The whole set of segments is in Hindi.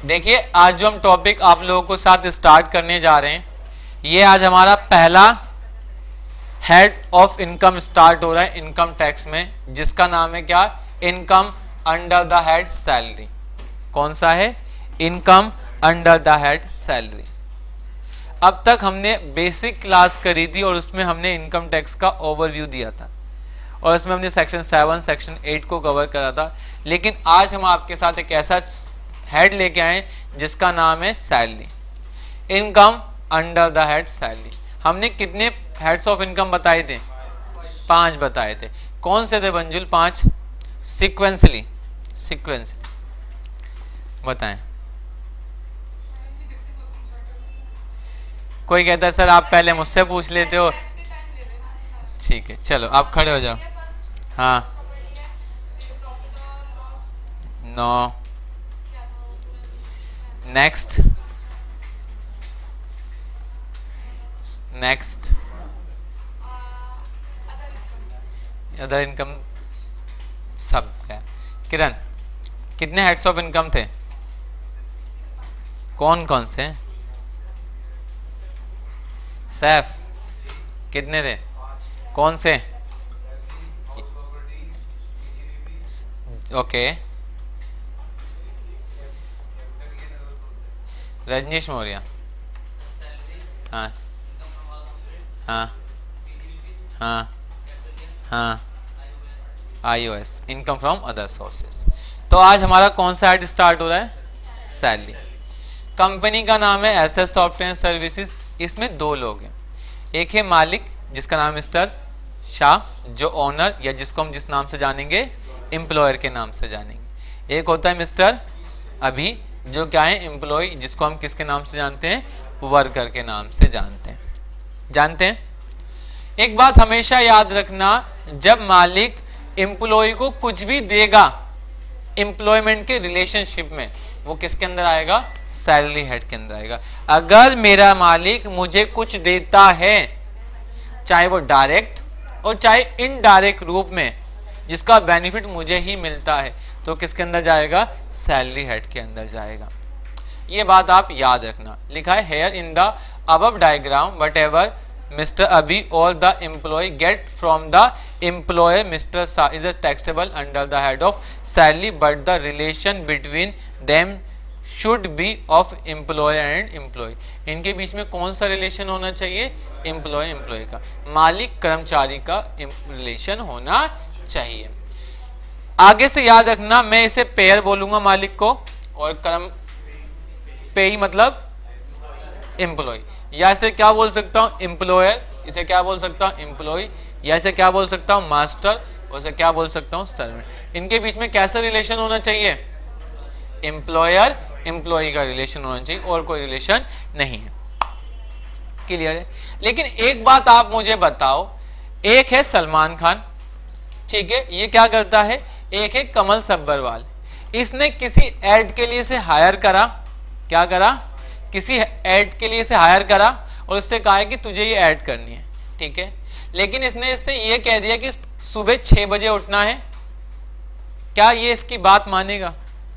देखिए आज जो हम टॉपिक आप लोगों को साथ स्टार्ट करने जा रहे हैं, ये आज हमारा पहला हेड ऑफ इनकम स्टार्ट हो रहा है इनकम टैक्स में, जिसका नाम है क्या? Income under the head salary. कौन सा है? Income under the head salary. अब तक हमने बेसिक क्लास करी थी और उसमें हमने इनकम टैक्स का ओवरव्यू दिया था और इसमें हमने सेक्शन 7 सेक्शन 8 को कवर करा था। लेकिन आज हम आपके साथ एक ऐसा हेड लेके आए जिसका नाम है salary, income under the head salary. हमने कितने हेड्स ऑफ इनकम बताए थे? 5 बताए थे। कौन से थे मंजुल? 5 सीक्वेंसली बताएं। कोई कहता है सर आप पहले मुझसे पूछ लेते हो। ठीक है, चलो आप खड़े हो जाओ। हाँ, नो, नेक्स्ट अदर इनकम सब क्या? किरण, कितने हेड्स ऑफ इनकम थे? कौन कौन से? सैफ, कितने थे? कौन से? ओके, रजनीश मौर्य। हाँ हाँ हाँ हाँ, iOS, income from other sources. तो आज हमारा कौन सा हेड स्टार्ट हो रहा है? सैलरी। कंपनी का नाम है एसएस सॉफ्टवेयर सर्विसेज। इसमें 2 लोग हैं, एक है मालिक जिसका नाम मिस्टर शाह, जो ओनर या जिसको हम जिस नाम से जानेंगे एम्प्लॉयर के नाम से जानेंगे। एक होता है मिस्टर अभी, जो क्या है? एम्प्लॉय, जिसको हम किसके नाम से जानते हैं? वर्कर के नाम से जानते हैं। एक बात हमेशा याद रखना, जब मालिक एम्प्लॉय को कुछ भी देगा एम्प्लॉयमेंट के रिलेशनशिप में, वो किसके अंदर आएगा? सैलरी हेड के अंदर आएगा। अगर मेरा मालिक मुझे कुछ देता है, चाहे वो डायरेक्ट और चाहे इनडायरेक्ट रूप में, जिसका बेनिफिट मुझे ही मिलता है, तो किसके अंदर जाएगा? सैलरी हेड के अंदर जाएगा। ये बात आप याद रखना। लिखा है here in the above diagram whatever mister अभी और the employee get from the employer mister सा is taxable under the head of salary, but the relation between them should be of employer and employee. इनके बीच में कौन सा रिलेशन होना चाहिए? एम्प्लॉय का, मालिक कर्मचारी का रिलेशन होना चाहिए। आगे से याद रखना, मैं इसे पेयर बोलूंगा मालिक को, और कर्म पेई मतलब एम्प्लॉय, या इसे क्या बोल सकता हूँ? एम्प्लॉयर। इसे क्या बोल सकता हूँ? एम्प्लॉय। या इसे क्या बोल सकता हूँ? मास्टर। और इसे क्या बोल सकता हूँ? सर्वेंट। इनके बीच में कैसा रिलेशन होना चाहिए? एम्प्लॉयर एम्प्लॉय का रिलेशन होना चाहिए, और कोई रिलेशन नहीं है। क्लियर है? लेकिन एक बात आप मुझे बताओ, एक है सलमान खान, ठीक है, ये क्या करता है? एक है कमल सब्बरवाल। इसने किसी एड के लिए से हायर करा, क्या करा? किसी एड के लिए से हायर करा और उससे कहा है कि तुझे ये ऐड करनी है, ठीक है। लेकिन इसने इससे ये कह दिया कि सुबह 6 बजे उठना है। क्या ये इसकी बात मानेगा?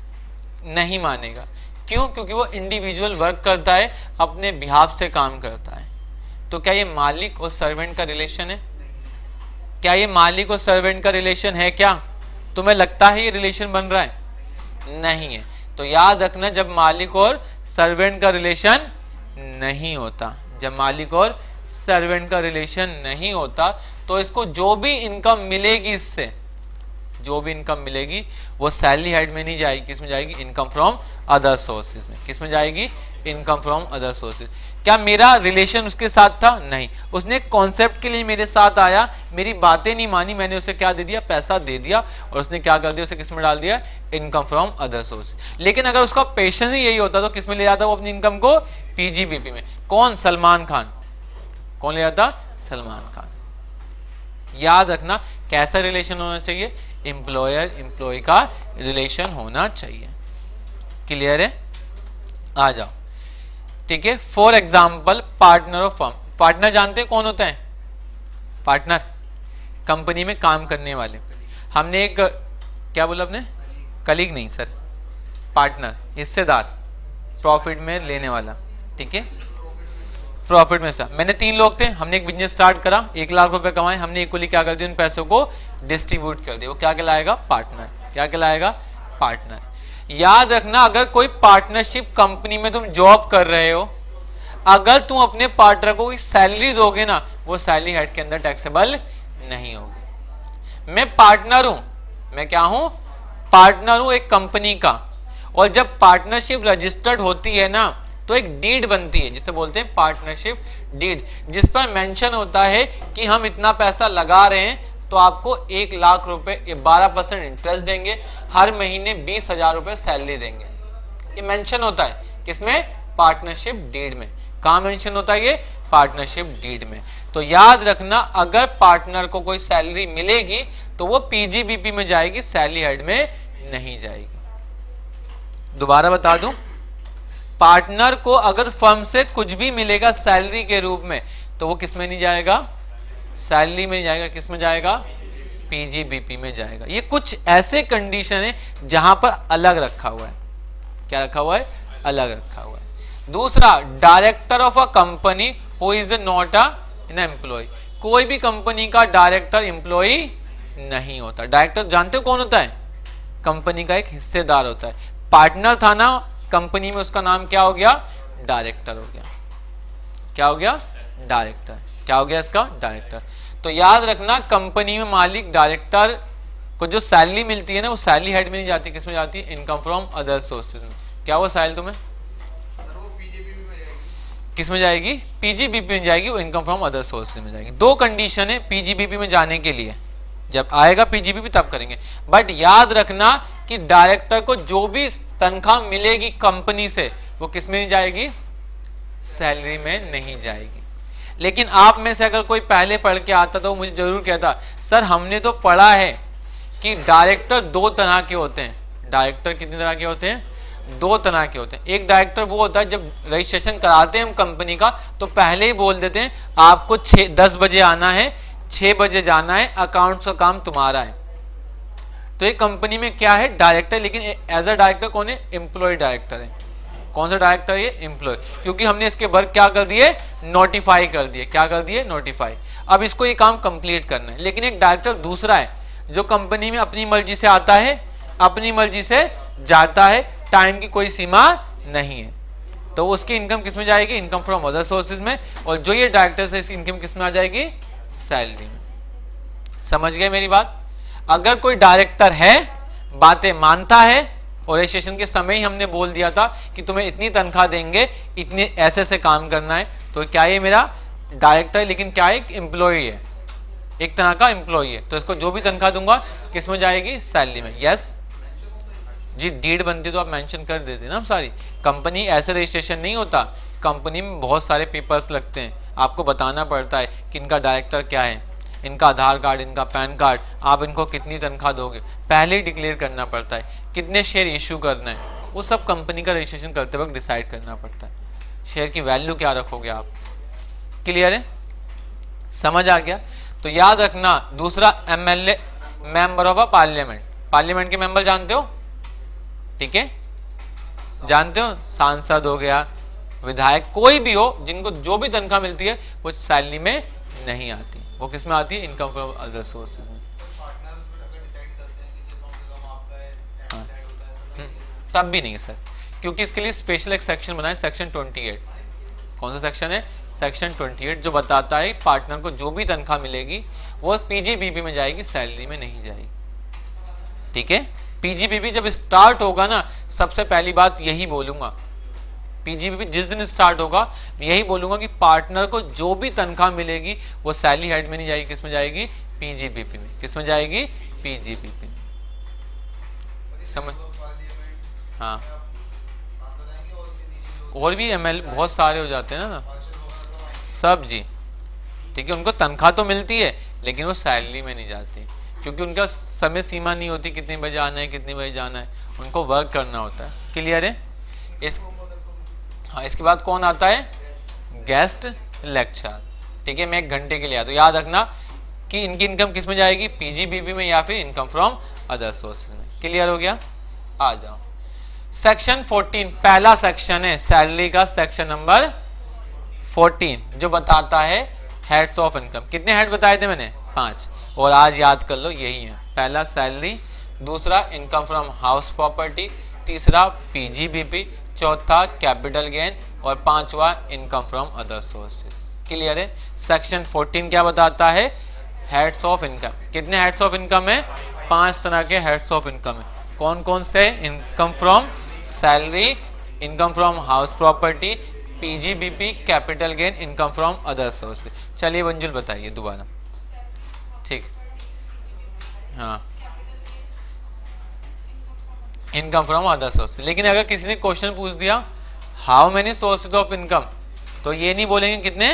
नहीं मानेगा। क्यों? क्योंकि वो इंडिविजुअल वर्क करता है, अपने बिहाफ से काम करता है। तो क्या ये मालिक और सर्वेंट का रिलेशन है? क्या ये मालिक और सर्वेंट का रिलेशन है? क्या तुम्हें लगता है ये रिलेशन बन रहा है? नहीं है। तो याद रखना, जब मालिक और सर्वेंट का रिलेशन नहीं होता, जब मालिक और सर्वेंट का रिलेशन नहीं होता, तो इसको जो भी इनकम मिलेगी, इससे जो भी इनकम मिलेगी वो सैलरी हेड में नहीं जाएगी। किसमें जाएगी? इनकम फ्रॉम अदर सोर्सेज में। किसमें जाएगी? Income from other sources. क्या मेरा रिलेशन उसके साथ था? नहीं। उसने कॉन्सेप्ट के लिए मेरे साथ आया, मेरी बातें नहीं मानी, मैंने उसे क्या दे दिया? पैसा दे दिया, और उसने क्या कर दिया? उसे किसमें डाल दिया? Income from other source. लेकिन अगर उसका पैशन ही यही होता तो किसमें ले जाता वो अपनी इनकम को? पीजीबीपी में। कौन? सलमान खान। कौन ले जाता? सलमान खान। याद रखना, कैसा रिलेशन होना चाहिए? एम्प्लॉयर एम्प्लॉय का रिलेशन होना चाहिए। क्लियर है? आ जाओ, ठीक है। For example, partner of firm. Partner जानते हैं कौन होता है? पार्टनर कंपनी में काम करने वाले। हमने एक क्या बोला आपने? कलीग नहीं सर, पार्टनर, हिस्सेदार। प्रॉफिट में लेने वाला, ठीक है, प्रॉफिट में था। मैंने 3 लोग थे, हमने एक बिजनेस स्टार्ट करा, 1 लाख रुपए कमाए, हमने इक्वली क्या कर दिया, उन पैसों को डिस्ट्रीब्यूट कर दिया। वो क्या कहलाएगा, पार्टनर। क्या कहलाएगा, पार्टनर। याद रखना, अगर कोई पार्टनरशिप कंपनी में तुम जॉब कर रहे हो, अगर तुम अपने पार्टनर को कोई सैलरी दोगे ना, वो सैलरी हेड के अंदर टैक्सेबल नहीं होगी। मैं पार्टनर हूं, मैं क्या हूं, पार्टनर हूं एक कंपनी का, और जब पार्टनरशिप रजिस्टर्ड होती है ना, तो एक डीड बनती है जिसे बोलते हैं पार्टनरशिप डीड, जिस पर मेंशन होता है कि हम इतना पैसा लगा रहे हैं तो आपको 1 लाख रुपए 12% इंटरेस्ट देंगे, हर महीने 20,000 रुपए सैलरी देंगे। ये मेंशन होता है किसमें, पार्टनरशिप डीड में। कहाँ मेंशन होता है ये, पार्टनरशिप डीड में। तो याद रखना, अगर पार्टनर को कोई सैलरी मिलेगी तो वो पीजीबीपी में जाएगी, सैलरी हेड में नहीं जाएगी। दोबारा बता दूं, पार्टनर को अगर फर्म से कुछ भी मिलेगा सैलरी के रूप में तो वो किस में नहीं जाएगा, सैलरी में नहीं जाएगा, किस में जाएगा, पीजीबीपी में जाएगा। ये कुछ ऐसे कंडीशन है जहां पर अलग रखा हुआ है। क्या रखा हुआ है, अलग रखा हुआ है। दूसरा, director of a company who is not an employee. कोई भी कंपनी का डायरेक्टर एम्प्लॉय नहीं होता। डायरेक्टर जानते हो कौन होता है, कंपनी का एक हिस्सेदार होता है। पार्टनर था ना कंपनी में, उसका नाम क्या हो गया, डायरेक्टर हो गया। क्या हो गया, डायरेक्टर। क्या हो गया इसका, डायरेक्टर। तो याद रखना, कंपनी में मालिक डायरेक्टर को जो सैलरी मिलती है ना, वो सैलरी हेड में नहीं जाती, किस में जाती है, इनकम फ्रॉम अदर सोर्सेज में। क्या वो सैलरी तुम्हें किस में जाएगी, पीजीबीपी में जाएगी, वो इनकम फ्रॉम अदर सोर्सेज में जाएगी। 2 कंडीशन है पीजीबीपी में जाने के लिए, जब आएगा पीजीबीपी तब करेंगे। बट याद रखना कि डायरेक्टर को जो भी तनख्वाह मिलेगी कंपनी से, वो किस में नहीं जाएगी, सैलरी में नहीं जाएगी। लेकिन आप में से अगर कोई पहले पढ़ के आता तो मुझे जरूर कहता, सर हमने तो पढ़ा है कि डायरेक्टर 2 तरह के होते हैं। डायरेक्टर कितने तरह के होते हैं, 2 तरह के होते हैं। एक डायरेक्टर वो होता है जब रजिस्ट्रेशन कराते हैं हम कंपनी का, तो पहले ही बोल देते हैं आपको 10 बजे आना है, 6 बजे जाना है, अकाउंट्स का काम तुम्हारा है। तो ये कंपनी में क्या है, डायरेक्टर। लेकिन एज अ डायरेक्टर कौन है, एम्प्लॉय डायरेक्टर है। कौन सा डायरेक्टर है, एम्प्लॉय, क्योंकि हमने इसके वर्क क्या कर दिए, नोटिफाई कर दिए। क्या कर दिए, नोटिफाई। अब इसको ये काम कंप्लीट करना है। लेकिन एक डायरेक्टर दूसरा है जो कंपनी में अपनी मर्जी से आता है, अपनी मर्जी से जाता है, टाइम की कोई सीमा नहीं है, तो उसकी इनकम किस में जाएगी, इनकम फ्रॉम अदर सोर्सेज में। और जो ये डायरेक्टर है इसकी इनकम किस में आ जाएगी, सैलरी में। समझ गए मेरी बात। अगर कोई डायरेक्टर है, बातें मानता है, और रजिस्ट्रेशन के समय ही हमने बोल दिया था कि तुम्हें इतनी तनख्वाह देंगे, इतने ऐसे से काम करना है, तो क्या ये मेरा डायरेक्टर है, लेकिन क्या एक एम्प्लॉय है, एक तरह का एम्प्लॉय है। तो इसको जो भी तनख्वाह दूंगा किस में जाएगी, सैलरी में। यस जी, डीड बनती तो आप मेंशन कर देते ना। हम सारी कंपनी ऐसे रजिस्ट्रेशन नहीं होता, कंपनी में बहुत सारे पेपर्स लगते हैं, आपको बताना पड़ता है कि इनका डायरेक्टर क्या है, इनका आधार कार्ड, इनका पैन कार्ड, आप इनको कितनी तनख्वाह दोगे, पहले ही डिक्लेयर करना पड़ता है, कितने शेयर इशू करना है, वो सब कंपनी का रजिस्ट्रेशन करते वक्त डिसाइड करना पड़ता है। शेयर की वैल्यू क्या रखोगे आप, क्लियर है, समझ आ गया। तो याद रखना, दूसरा MLA, member of a parliament. Parliament के मेंबर जानते हो, ठीक है, जानते हो, सांसद हो गया, विधायक, कोई भी हो, जिनको जो भी तनख्वाह मिलती है वो सैलरी में नहीं आती, वो किस में आती है, इनकम फ्रॉम अदर सोर्सेज में। तब भी नहीं है सर, क्योंकि इसके लिए स्पेशल एक सेक्शन बना है, सेक्शन 28। कौन सा सेक्शन है, सेक्शन 28, जो बताता है पार्टनर को जो भी तनख्वाह मिलेगी वो पीजीबीपी में जाएगी, सैलरी में नहीं जाएगी। ठीक है, पीजीबीपी जब स्टार्ट होगा ना, सबसे पहली बात यही बोलूंगा, पीजीबीपी जिस दिन स्टार्ट होगा यही बोलूंगा कि पार्टनर को जो भी तनख्वाह मिलेगी वो सैलरी हेड में नहीं जाएगी, किस में जाएगी, पीजीबीपी में। किस में जाएगी, पीजीबीपी में। समझ, हाँ, और भी एमएल बहुत सारे हो जाते हैं ना सब जी, ठीक है, उनको तनख्वाह तो मिलती है लेकिन वो सैलरी में नहीं जाती, क्योंकि उनका समय सीमा नहीं होती, कितने बजे आना है, कितने बजे जाना है, उनको वर्क करना होता है। क्लियर है। हाँ, इसके बाद कौन आता है, गेस्ट लेक्चर। ठीक है, मैं 1 घंटे के लिए आता, तो याद रखना कि इनकी इनकम किस में जाएगी, पीजीबीपी में या फिर इनकम फ्रॉम अदर सोर्सेज में। क्लियर हो गया, आ जाओ। सेक्शन 14 पहला सेक्शन है सैलरी का, सेक्शन नंबर 14 जो बताता है हेड्स ऑफ इनकम। कितने हेड बताए थे मैंने? 5, और आज याद कर लो यही है। पहला सैलरी, दूसरा इनकम फ्रॉम हाउस प्रॉपर्टी, तीसरा पीजीबीपी, चौथा कैपिटल गेन, और पांचवा income from other sources. Clear है? सेक्शन 14 क्या बताता है? Heads of income. कितने हेड्स ऑफ इनकम है? 5 तरह के हेड्स ऑफ इनकम है। कौन कौन से? Income from salary, income from house property, PGBP, capital gain, income from other sources. चलिए मंजुल बताइए दोबारा। ठीक, हाँ, इनकम फ्रॉम अदर सोर्सेज। लेकिन अगर किसी ने क्वेश्चन पूछ दिया how many sources of income, तो ये नहीं बोलेंगे कितने,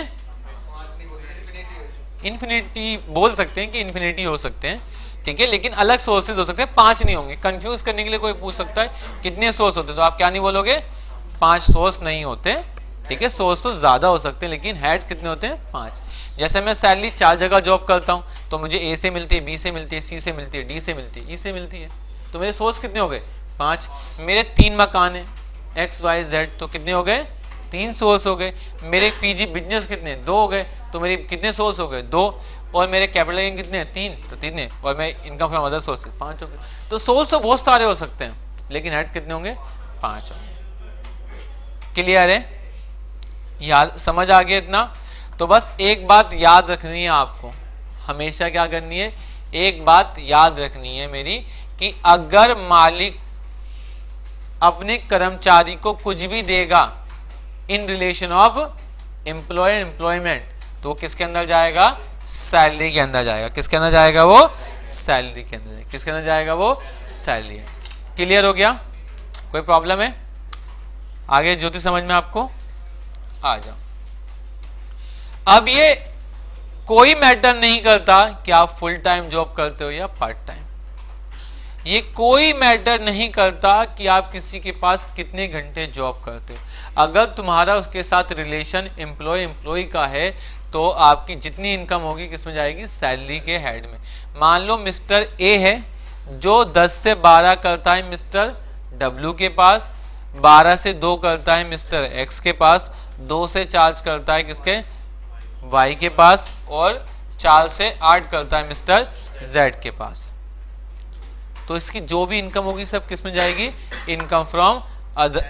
इन्फिनिटी बोल सकते हैं कि इन्फिनिटी हो सकते हैं, ठीक है, लेकिन अलग सोर्सेज हो सकते हैं, 5 नहीं होंगे। कंफ्यूज करने के लिए कोई पूछ सकता है कितने सोर्स होते हैं, तो आप क्या नहीं बोलोगे? 5 सोर्स नहीं होते, ठीक है। सोर्स तो ज्यादा हो सकते हैं लेकिन हेड कितने होते हैं? 5। जैसे मैं सैलरी 4 जगह जॉब करता हूँ तो मुझे ए से मिलती है, बी से मिलती है, सी से मिलती है, डी से मिलती है, ई से मिलती है, तो मेरे सोर्स कितने हो गए? 5। मेरे 3 मकान है एक्स वाई जेड, तो कितने हो गए? 3 सोर्स हो गए। मेरे पीजी बिजनेस कितने? 2 हो गए, तो मेरे कितने सोर्स हो गए? 2। और मेरे कैपिटल गेन कितने हैं? 3, तो 3 है। और मैं इनकम फ्रॉम अदर सोर्सेज 5 हो गए। तो सोर्स तो बहुत सारे हो सकते हैं लेकिन हेड कितने होंगे? 5 होंगे। क्लियर है? याद समझ आ गया इतना? तो बस एक बात याद रखनी है आपको, हमेशा क्या करनी है? एक बात याद रखनी है मेरी, कि अगर मालिक अपने कर्मचारी को कुछ भी देगा in relation of employee employment, तो वो किसके अंदर जाएगा? सैलरी के अंदर जाएगा। किसके अंदर जाएगा? वो सैलरी के अंदर। किसके अंदर जाएगा? वो सैलरी। क्लियर हो गया? कोई प्रॉब्लम है? आगे ज्योति समझ में आपको आ जाओ। अब ये कोई मैटर नहीं करता कि आप फुल टाइम जॉब करते हो या पार्ट टाइम, ये कोई मैटर नहीं करता कि आप किसी के पास कितने घंटे जॉब करते हो। अगर तुम्हारा उसके साथ रिलेशन एम्प्लॉय का है तो आपकी जितनी इनकम होगी किसमें जाएगी? सैलरी के हेड में। मान लो मिस्टर ए है जो 10 से 12 करता है मिस्टर डब्ल्यू के पास, 12 से 2 करता है मिस्टर एक्स के पास, 2 से 4 करता है किसके? वाई के पास, और 4 से 8 करता है मिस्टर जेड के पास। तो इसकी जो भी इनकम होगी सब किस में जाएगी? Income from other.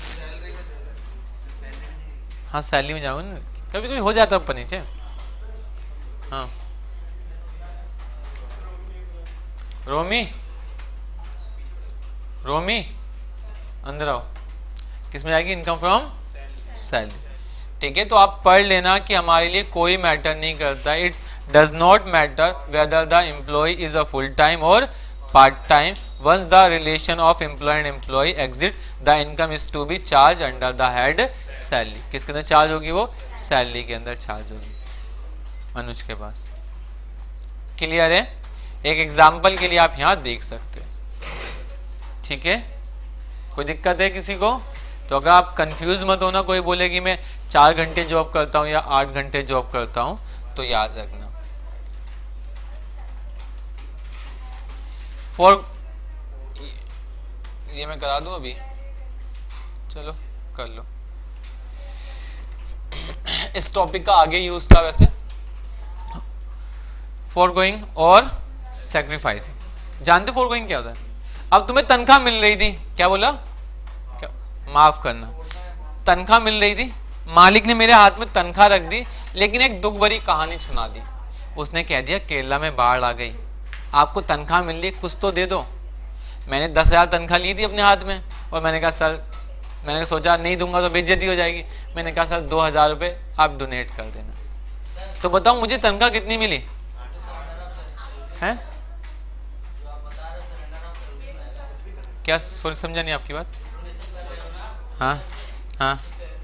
हाँ सैलरी में जाओगे ना, कभी कभी हो जाता है ऊपर नीचे। हाँ रोमी अंदर आओ। किस में जाएगी? Income from salary. ठीक है, तो आप पढ़ लेना कि हमारे लिए कोई मैटर नहीं करता। It does not matter whether the employee is a full time और part time. Once the relation of employee and employee exist the income is to be charge under the head salary. किसके अंदर चार्ज होगी? वो सैलरी के अंदर चार्ज होगी, अनुज के पास। क्लियर है? एक एग्जाम्पल के लिए आप यहाँ देख सकते हो। ठीक है, कोई दिक्कत है किसी को? तो अगर आप कंफ्यूज मत होना, कोई बोले कि मैं 4 घंटे जॉब करता हूँ या 8 घंटे जॉब करता हूँ, तो याद रखना। ये मैं करा दूं अभी, चलो कर लो। इस टॉपिक का आगे यूज था वैसे, फॉरगोइंग और सैक्रिफाइसिंग। जानते फॉरगोइंग क्या होता है? अब तुम्हें तनख्वाह मिल रही थी, क्या बोला? क्या? माफ करना, तनख्वाह मिल रही थी, मालिक ने मेरे हाथ में तनख्वाह रख दी, लेकिन एक दुख भरी कहानी सुना दी। उसने कह दिया केरला में बाढ़ आ गई, आपको तनख्वाह मिल रही, कुछ तो दे दो। मैंने 10,000 तनख्वाह ली थी अपने हाथ में, और मैंने कहा सर, मैंने सोचा नहीं दूंगा तो बेइज्जती हो जाएगी। मैंने कहा सर 2,000 रुपये आप डोनेट कर देना। तो बताओ मुझे तनख्वाह कितनी मिली है? क्या? सॉरी समझा नहीं आपकी बात। हाँ हाँ,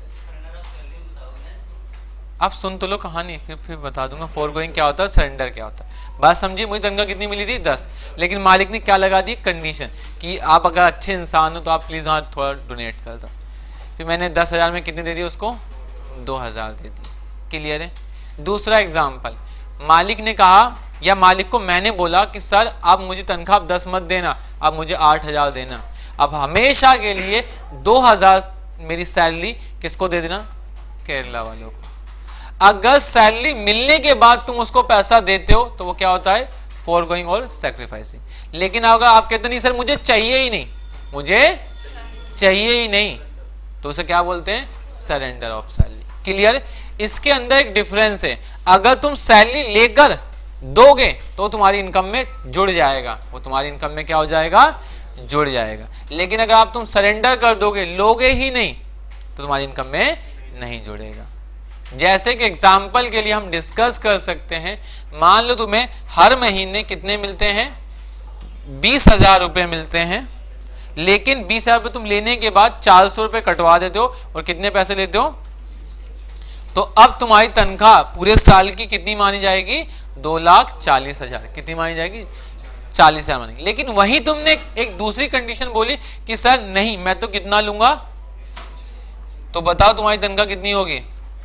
आप सुन तो लो कहानी, फिर बता दूंगा फॉरगोइंग क्या होता है, सरेंडर क्या होता है। बात समझिए? मुझे तनख्वाह कितनी मिली थी? 10, लेकिन मालिक ने क्या लगा दी? कंडीशन कि आप अगर अच्छे इंसान हो तो आप प्लीज़ वहाँ थोड़ा डोनेट कर दो। फिर मैंने 10,000 में कितने दे दिए उसको? 2,000 दे दिए। क्लियर है? दूसरा एग्जाम्पल, मालिक ने कहा या मालिक को मैंने बोला कि सर आप मुझे तनख्वाह 10 मत देना, आप मुझे 8,000 देना। अब हमेशा के लिए 2000 मेरी सैलरी किसको दे देना, केरला वालों को। अगर सैलरी मिलने के बाद तुम उसको पैसा देते हो तो वो क्या होता है, फॉरगोइंग और सैक्रिफाइसिंग। लेकिन अगर आप कहते नहीं सर मुझे चाहिए ही नहीं, मुझे चाहिए ही नहीं, तो उसे क्या बोलते हैं, सरेंडर ऑफ सैलरी। क्लियर। इसके अंदर एक डिफरेंस है, अगर तुम सैलरी लेकर दोगे तो तुम्हारी इनकम में जुड़ जाएगा, वो तुम्हारी इनकम में क्या हो जाएगा, जुड़ जाएगा। लेकिन अगर आप तुम सरेंडर कर दोगे, लोगे ही नहीं, तो तुम्हारी इनकम में नहीं जुड़ेगा। जैसे कि एग्जाम्पल के लिए हम डिस्कस कर सकते हैं, मान लो तुम्हें हर महीने कितने मिलते हैं, 20,000 रुपये मिलते हैं, लेकिन 20,000 रुपये तुम लेने के बाद 400 रुपये कटवा देते हो और कितने पैसे लेते हो, तो अब तुम्हारी तनख्वाह पूरे साल की कितनी मानी जाएगी, 2,40,000। कितनी मानी जाएगी, 40,000 मानेगी। लेकिन वहीं तुमने एक दूसरी कंडीशन बोली कि सर नहीं मैं तो कितना लूंगा, तो बताओ तुम्हारी तनख्वाह कितनी होगी,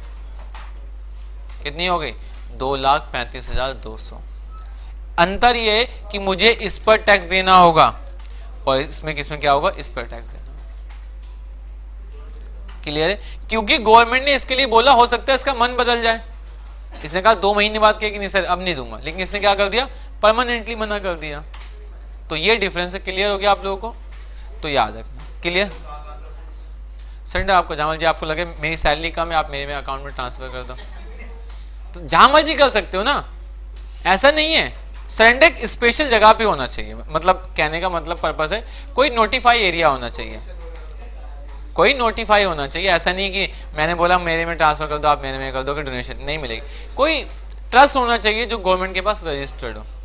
कितनी हो गई, 2,35,200। अंतर ये है कि मुझे इस पर टैक्स देना होगा और इसमें किसमें क्या होगा, इस पर टैक्स देना। क्लियर है, क्योंकि गवर्नमेंट ने इसके लिए बोला, हो सकता है इसका मन बदल जाए, इसने कहा 2 महीने बाद कहे कि नहीं सर अब नहीं दूंगा, लेकिन इसने क्या कर दिया, परमानेंटली मना कर दिया। तो ये डिफरेंस है। क्लियर हो गया आप लोगों को, तो याद रखना। क्लियर। संडे आपको जहां मर्जी आपको लगे मेरी सैलरी कम है, आप मेरे में अकाउंट में ट्रांसफर कर दो, तो जहां मर्जी कर सकते हो ना, ऐसा नहीं है। सरेंडर एक स्पेशल जगह पे होना चाहिए, मतलब कहने का मतलब पर्पस है कोई नोटिफाई एरिया होना चाहिए, कोई नोटिफाई होना चाहिए। ऐसा नहीं कि मैंने बोला मेरे में ट्रांसफर कर दो, आप मेरे में कर दो कि डोनेशन नहीं मिलेगी। कोई ट्रस्ट होना चाहिए जो गवर्नमेंट के पास रजिस्टर्ड हो।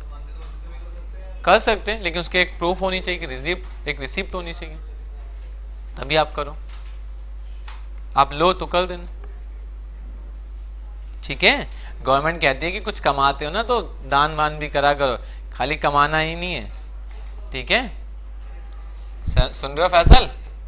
कर सकते हैं, लेकिन उसके एक प्रूफ होनी चाहिए कि एक रिसिप्ट होनी चाहिए, तभी आप करो। आप लो तो कर देना, ठीक है। गवर्नमेंट कहती है कि कुछ कमाते हो ना तो दान वान भी करा करो, खाली कमाना ही नहीं है, ठीक है। सुन रहे हो फैसल।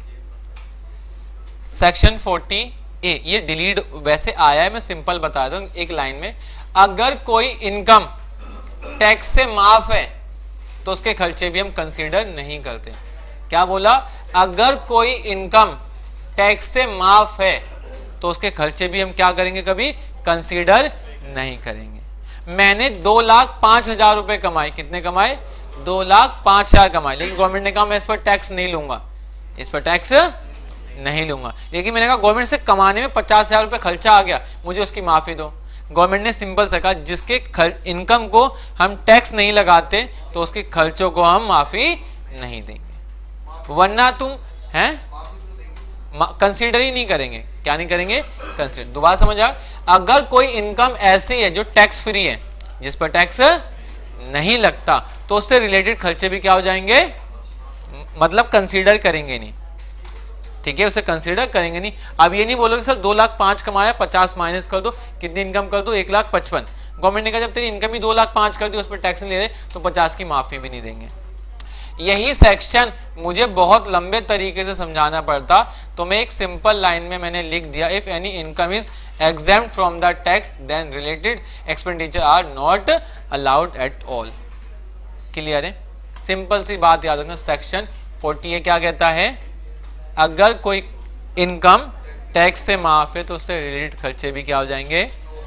सेक्शन 40A, ये डिलीट वैसे आया है, मैं सिंपल बता दूं एक लाइन में। अगर कोई इनकम टैक्स से माफ है तो उसके खर्चे भी हम कंसीडर नहीं करते। क्या बोला, अगर कोई इनकम टैक्स से माफ है तो उसके खर्चे भी हम क्या करेंगे, कभी कंसीडर नहीं करेंगे। मैंने 2,05,000 रुपए कमाए, कितने कमाए, 2,05,000 कमाए, लेकिन गवर्नमेंट ने कहा मैं इस पर टैक्स नहीं लूंगा, इस पर टैक्स नहीं लूंगा। लेकिन मैंने कहा गवर्नमेंट से कमाने में 50,000 रुपए खर्चा आ गया, मुझे उसकी माफी दो। गवर्नमेंट ने सिंपल से कहा जिसके इनकम को हम टैक्स नहीं लगाते तो उसके खर्चों को हम माफी नहीं देंगे, वरना तुम हैं कंसीडर ही नहीं करेंगे। क्या नहीं करेंगे, कंसीडर। दोबारा समझ आ, अगर कोई इनकम ऐसी है जो टैक्स फ्री है, जिस पर टैक्स नहीं लगता, तो उससे रिलेटेड खर्चे भी क्या हो जाएंगे, मतलब कंसीडर करेंगे नहीं, ठीक है, उसे कंसीडर करेंगे नहीं। अब ये नहीं बोलोगे सर 2,05,000 कमाया, 50 माइनस कर दो, कितनी इनकम कर दो, 1,55,000। गवर्नमेंट ने कहा जब तेरी इनकम ही 2,05,000 कर दी, उस पर टैक्स नहीं ले रहे, तो 50 की माफी भी नहीं देंगे। यही सेक्शन मुझे बहुत लंबे तरीके से समझाना पड़ता, तो मैं एक सिंपल लाइन में मैंने लिख दिया, if any income is exempt from the tax then related expenditure are not allowed at all. Clear है, सिंपल सी बात याद रखना। सेक्शन 40 क्या कहता है, अगर कोई इनकम टैक्स से माफ है तो उससे रिलेटेड खर्चे भी क्या हो जाएंगे,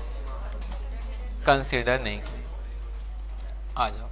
कंसीडर नहीं। आ जाओ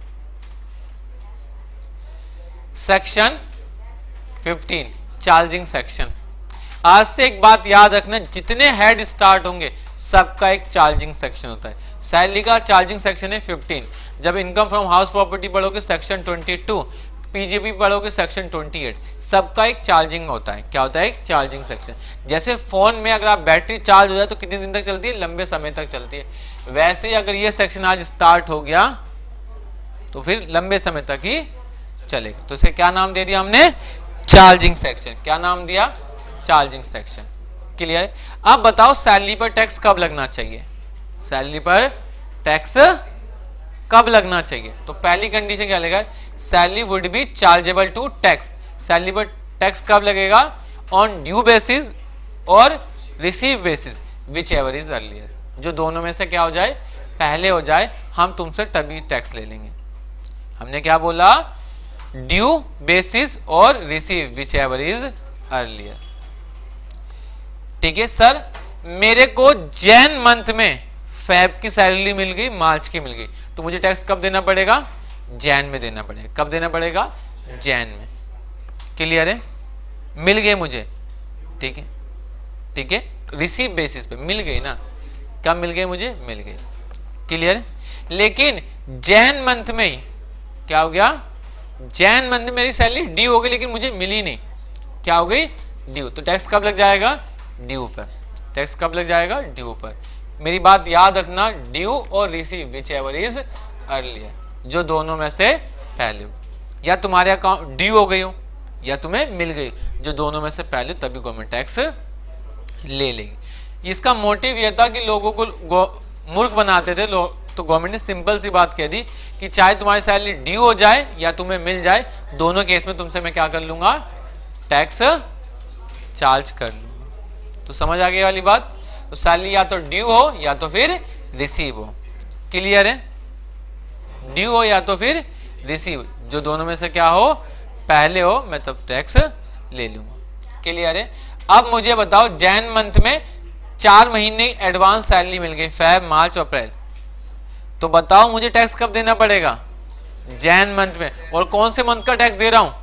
सेक्शन 15 चार्जिंग सेक्शन। आज से एक बात याद रखना, जितने हेड स्टार्ट होंगे सबका एक चार्जिंग सेक्शन होता है। सैलरी का चार्जिंग सेक्शन है 15, जब इनकम फ्रॉम हाउस प्रॉपर्टी पढ़ोगे सेक्शन 22, पीजीपी पढ़ोगे सेक्शन 28, सबका एक चार्जिंग होता है। क्या होता है, एक चार्जिंग सेक्शन। जैसे फोन में अगर आप बैटरी चार्ज हो जाए तो कितने दिन तक चलती है, लंबे समय तक चलती है, वैसे ही अगर ये सेक्शन आज स्टार्ट हो गया तो फिर लंबे समय तक ही चलेगा। तो इसे क्या नाम दे दिया हमने, चार्जिंग सेक्शन। क्या नाम दिया, चार्जिंग सेक्शन। क्लियर है। अब बताओ सैलरी पर टैक्स कब लगना चाहिए, सैलरी पर टैक्स कब लगना चाहिए। तो पहली कंडीशन क्या लगेगा, salary would be chargeable to tax. Salary पर टैक्स कब लगेगा, ऑन ड्यू बेसिस और receive basis, whichever is earlier. जो दोनों में से क्या हो जाए, पहले हो जाए, हम तुमसे तभी टैक्स ले लेंगे। हमने क्या बोला, ड्यू बेसिस और receive whichever is earlier. ठीक है सर, मेरे को जैन मंथ में फेब की सैलरी मिल गई, मार्च की मिल गई, तो मुझे टैक्स कब देना पड़ेगा? जैन में देना पड़ेगा। कब देना पड़ेगा? जैन में। क्लियर है? मिल गए मुझे, ठीक है, ठीक है, रिसीव बेसिस पे मिल गई ना। कब मिल गए मुझे? मिल गई। क्लियर है? लेकिन जैन मंथ में क्या हो गया? जैन मंथ में मेरी सैलरी ड्यू हो गई, लेकिन मुझे मिली नहीं। क्या हो गई? ड्यू। तो टैक्स कब लग जाएगा? ड्यू पर। टैक्स कब लग जाएगा? ड्यू पर। मेरी बात याद रखना, ड्यू और receive whichever is earlier, जो दोनों में से पहले हो। या तुम्हारे अकाउंट ड्यू हो गई हो या तुम्हें मिल गई, जो दोनों में से पहले, तभी गवर्नमेंट टैक्स ले लेगी। इसका मोटिव यह था कि लोगों को मूर्ख बनाते थे लोग, तो गवर्नमेंट ने सिंपल सी बात कह दी कि चाहे तुम्हारी सैलरी ड्यू हो जाए या तुम्हें मिल जाए, दोनों केस में तुमसे मैं क्या कर लूंगा? टैक्स चार्ज कर लूंगा। तो समझ आ गई वाली बात? तो सैलरी या तो ड्यू हो या तो फिर रिसीव हो। क्लियर है? ड्यू हो या तो फिर रिसीव, जो दोनों में से क्या हो? पहले हो, मैं तब टैक्स ले लूंगा। क्लियर है? अब मुझे बताओ, जैन मंथ में 4 महीने एडवांस सैलरी मिल गई, फेब, मार्च, अप्रैल, तो बताओ मुझे टैक्स कब देना पड़ेगा? जैन मंथ में। और कौन से मंथ का टैक्स दे रहा हूं?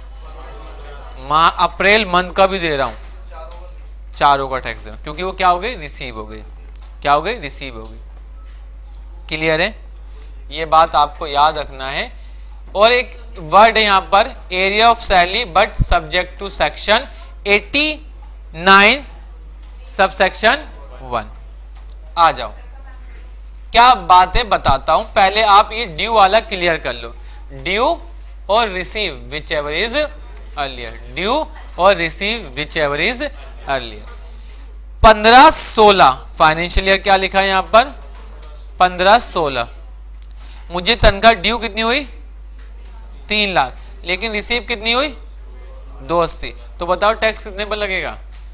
अप्रैल मंथ का भी दे रहा हूं, चारों का टैक्स दे रहा हूं, क्योंकि वो क्या हो गई? रिसीव हो गई। क्या हो गई? रिसीव हो गई। क्लियर है? ये बात आपको याद रखना है। और एक वर्ड है यहां पर, arrear of salary but subject to section 89 subsection 1। आ जाओ, क्या बातें बताता हूं, पहले आप ये ड्यू वाला क्लियर कर लो। ड्यू और receive whichever is earlier. Due और receive whichever is earlier. 15-16 financial year क्या लिखा है यहां पर? 15-16। मुझे तनख्वाह ड्यू कितनी हुई? 3 लाख, लेकिन रिसीव कितनी हुई? 280। तो बताओ टैक्स कितने पर लगेगा?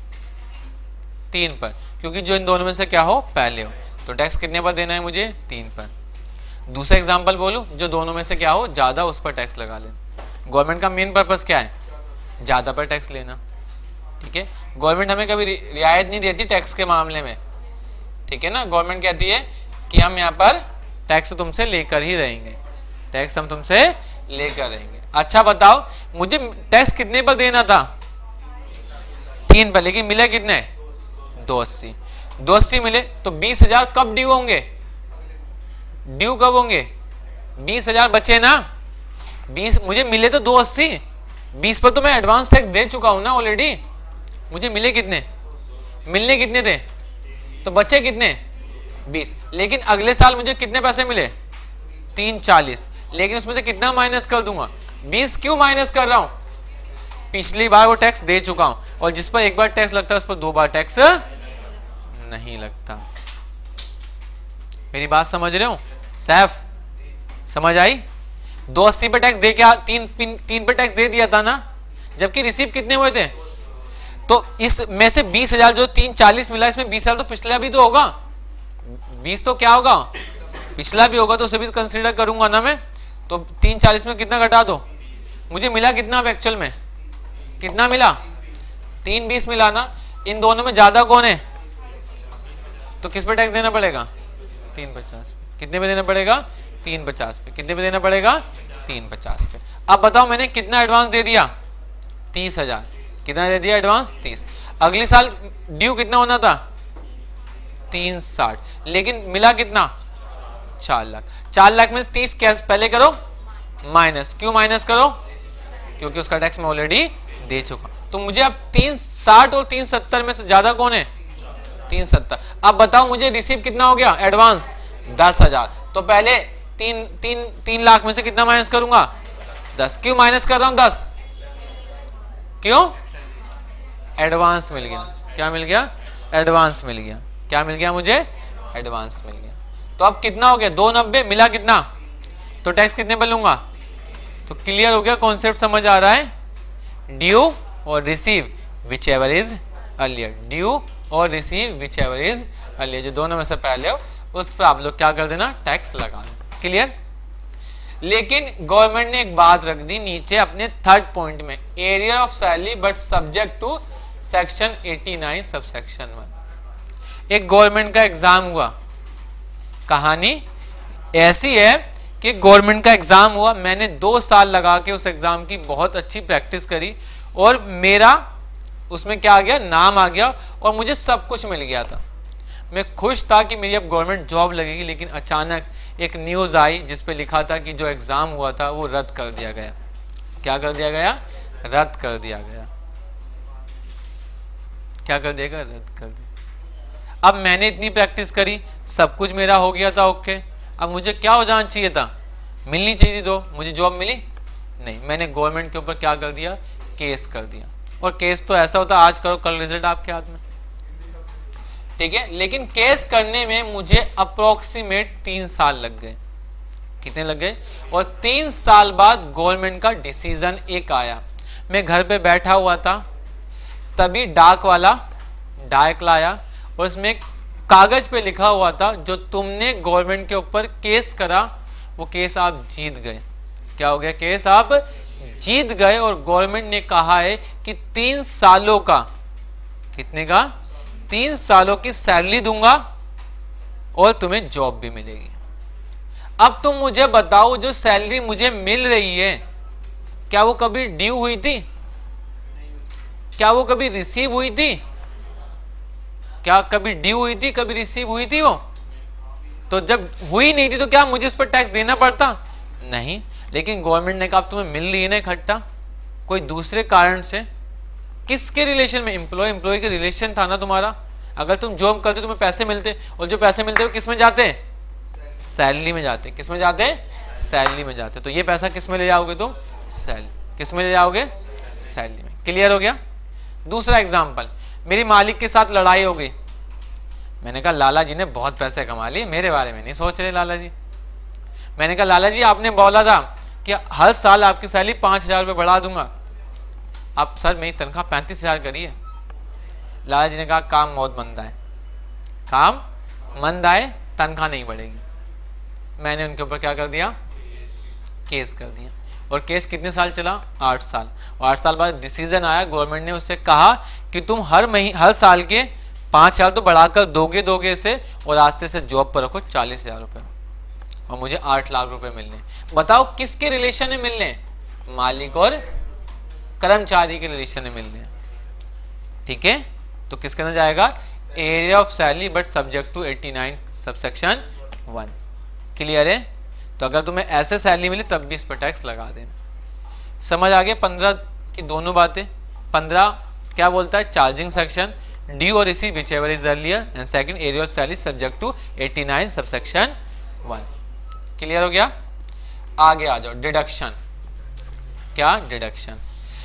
3 पर, क्योंकि जो इन दोनों में से क्या हो? पहले हो। तो टैक्स कितने पर देना है मुझे? 3 पर। दूसरा एग्जांपल बोलूं, जो दोनों में से क्या हो? ज़्यादा, उस पर टैक्स लगा लेना। गवर्नमेंट का मेन पर्पस क्या है? ज़्यादा पर टैक्स लेना। ठीक है? गवर्नमेंट हमें कभी रियायत नहीं देती टैक्स के मामले में। ठीक है ना? गवर्नमेंट कहती है कि हम यहाँ पर टैक्स तुमसे लेकर ही रहेंगे, टैक्स हम तुमसे लेकर रहेंगे। अच्छा बताओ, मुझे टैक्स कितने पर देना था? 3 पर, लेकिन मिले कितने? 280। 280 मिले, तो 20,000 कब ड्यू होंगे? ड्यू कब होंगे? 20,000 बचे ना। 20 मुझे मिले तो 280, 20 पर तो मैं एडवांस टैक्स दे चुका हूं ना ऑलरेडी। मुझे मिले कितने? मिलने कितने थे? तो बचे कितने? 20। लेकिन अगले साल मुझे कितने पैसे मिले? 340। लेकिन उसमें से कितना माइनस कर दूंगा? 20 क्यों माइनस कर रहा हूं? पिछली बार वो टैक्स दे चुका हूं, और जिस पर एक बार टैक्स लगता है उस पर 2 बार टैक्स नहीं लगता। मेरी बात समझ रहे हो? सैफ समझ आई? 280 पे टैक्स दे के 3 पे टैक्स दे दिया था ना, जबकि रिसीव कितने हुए थे? तो इस में से 20,000 जो 340 मिला, इसमें 20,000 तो पिछला भी तो होगा। 20 तो क्या होगा? पिछला भी होगा, तो उसे भी कंसीडर करूंगा ना मैं। तो 340 में कितना घटा दो? मुझे मिला कितना अब एक्चुअल में? कितना मिला? 320 मिला ना। इन दोनों में ज्यादा कौन है? तो किस पे टैक्स देना पड़ेगा? 350 पे। कितने पे देना पड़ेगा? 350 पे। कितने पे देना पड़ेगा? 350 पे। अब बताओ, मैंने कितना एडवांस दे दिया? 30,000। कितना दे दिया एडवांस? 30। अगले साल ड्यू कितना होना था? 360। लेकिन मिला कितना? 4 लाख। 4 लाख में 30 कैश पहले करो माइनस। क्यों माइनस करो? क्योंकि उसका टैक्स मैं ऑलरेडी दे चुका। तो मुझे अब 360 और 370 में से ज्यादा कौन है? 370। अब बताओ मुझे रिसीव कितना हो गया एडवांस? 10,000। तो पहले 3 लाख में से कितना माइनस करूंगा? 10। क्यों माइनस कर रहा हूं 10? क्यों? एडवांस मिल गया। क्या मिल गया? एडवांस मिल गया। क्या मिल गया मुझे? एडवांस मिल गया। तो अब कितना हो गया? 290। मिला कितना? तो टैक्स कितने पर लूंगा? तो क्लियर हो गया कॉन्सेप्ट? समझ आ रहा है? ड्यू और receive whichever is earlier. Due और receive whichever is earlier, जो दोनों में से पहले हो उस पर आप लोग क्या कर देना? टैक्स लगा देना। क्लियर? लेकिन गवर्नमेंट ने एक बात रख दी नीचे अपने थर्ड पॉइंट में, arrear of salary but subject to section 89 subsection 1। एक गवर्नमेंट का एग्जाम हुआ, कहानी ऐसी है कि गवर्नमेंट का एग्जाम हुआ, मैंने 2 साल लगा के उस एग्जाम की बहुत अच्छी प्रैक्टिस करी और मेरा उसमें क्या आ गया, नाम आ गया और मुझे सब कुछ मिल गया था। मैं खुश था कि मेरी अब गवर्नमेंट जॉब लगेगी, लेकिन अचानक एक न्यूज़ आई जिस पे लिखा था कि जो एग्ज़ाम हुआ था वो रद्द कर दिया गया। क्या कर दिया गया? रद्द कर दिया गया। क्या कर दिया गया? रद्द कर दिया। अब मैंने इतनी प्रैक्टिस करी, सब कुछ मेरा हो गया था ओके, अब मुझे क्या हो जाना चाहिए था, मिलनी चाहिए थी, तो मुझे जॉब मिली नहीं। मैंने गवर्नमेंट के ऊपर क्या कर दिया, केस कर दिया। और केस तो ऐसा होता है आज करो कल रिजल्ट आपके हाथ में, ठीक है। लेकिन केस करने में मुझे अप्रोक्सीमेट 3 साल लग गए। कितने लग गए? और 3 साल बाद गवर्नमेंट का डिसीजन एक आया। मैं घर पे बैठा हुआ था, तभी डाक वाला डाक लाया और उसमें एक कागज पे लिखा हुआ था जो तुमने गवर्नमेंट के ऊपर केस करा वो केस आप जीत गए। क्या हो गया? केस आप जीत गए। और गवर्नमेंट ने कहा है कि 3 सालों का, कितने का? 3 सालों की सैलरी दूंगा और तुम्हें जॉब भी मिलेगी। अब तुम मुझे बताओ, जो सैलरी मुझे मिल रही है क्या वो कभी ड्यू हुई थी? क्या वो कभी रिसीव हुई थी? क्या कभी ड्यू हुई थी, कभी रिसीव हुई थी? वो तो जब हुई नहीं थी तो क्या मुझे इस पर टैक्स देना पड़ता? नहीं। लेकिन गवर्नमेंट ने कहा तुम्हें मिल रही है ना इकट्ठा, कोई दूसरे कारण से, किसके रिलेशन में? एम्प्लॉय के रिलेशन था ना तुम्हारा। अगर तुम जॉब करते तुम्हें पैसे मिलते, और जो पैसे मिलते वो किस में जाते? सैलरी में जाते। किस में जाते? सैलरी में जाते। तो ये पैसा किस में ले जाओगे तुम? सैलरी। किस में ले जाओगे? सैलरी में। क्लियर हो गया? दूसरा एग्जाम्पल, मेरी मालिक के साथ लड़ाई हो गई। मैंने कहा लाला जी ने बहुत पैसे कमा लिए, मेरे बारे में नहीं सोच रहे लाला जी। मैंने कहा लाला जी आपने बोला था कि हर साल आपकी सैलरी 5,000 रुपये बढ़ा दूंगा, आप सर मेरी तनख्वाह 35,000 करिए। लाला जी ने कहा काम बहुत मंदा है, काम मंदा है, तनख्वाह नहीं बढ़ेगी। मैंने उनके ऊपर क्या कर दिया? केस कर दिया। और केस कितने साल चला? 8 साल। और 8 साल बाद डिसीजन आया, गवर्नमेंट ने उससे कहा कि तुम हर साल के 5,000 तो बढ़ाकर दोगे इसे, और रास्ते से जॉब पर रखो 40,000 रुपये, और मुझे 8 लाख रुपए मिलने। बताओ किसके रिलेशन में मिलने? मालिक और कर्मचारी के रिलेशन में मिलने। ठीक है, तो किसके अंदर जाएगा? Arrear of salary but subject to 89 subsection 1। Clear है? तो अगर तुम्हें ऐसे सैलरी मिले तब भी इस पर टैक्स लगा देना। समझ आ गया 15 की दोनों बातें? 15 क्या बोलता है? चार्जिंग सेक्शन, ड्यू और receive whichever is earlier, and second arrear of salary subject to 89 subsection 1। Clear हो गया? आगे आ जाओ, डिडक्शन। क्या? डिडक्शन।